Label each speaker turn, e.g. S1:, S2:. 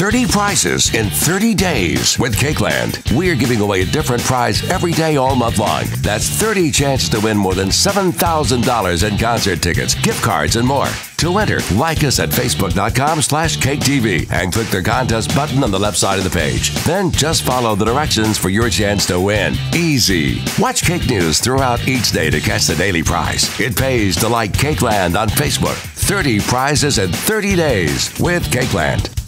S1: 30 prizes in 30 days with Cakeland. We're giving away a different prize every day all month long. That's 30 chances to win more than $7,000 in concert tickets, gift cards, and more. To enter, like us at facebook.com/CakeTV and click the contest button on the left side of the page. Then just follow the directions for your chance to win. Easy. Watch Cake News throughout each day to catch the daily prize. It pays to like Cakeland on Facebook. 30 prizes in 30 days with Cakeland.